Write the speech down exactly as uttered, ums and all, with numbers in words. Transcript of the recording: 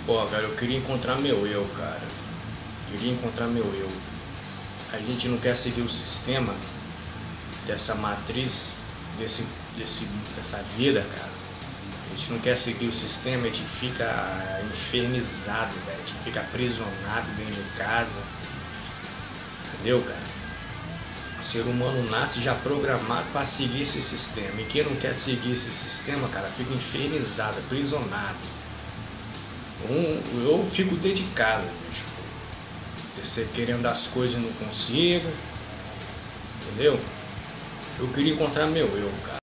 Pô, cara, eu queria encontrar meu eu, cara. Queria encontrar meu eu. A gente não quer seguir o sistema dessa matriz, desse, desse, dessa vida, cara. A gente não quer seguir o sistema, a gente fica infernizado, velho. A gente fica aprisionado dentro de casa. Entendeu, cara? O ser humano nasce já programado para seguir esse sistema. E quem não quer seguir esse sistema, cara, fica infernizado, aprisionado. Um, eu fico dedicado, bicho. Você querendo as coisas e não consigo. Entendeu? Eu queria encontrar meu eu, cara.